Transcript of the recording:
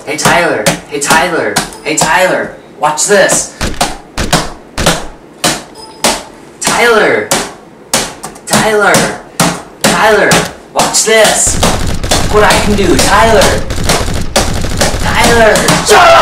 Hey Tyler, hey Tyler, hey Tyler, watch this. Tyler, Tyler, Tyler, watch this. Look what I can do, Tyler. Tyler.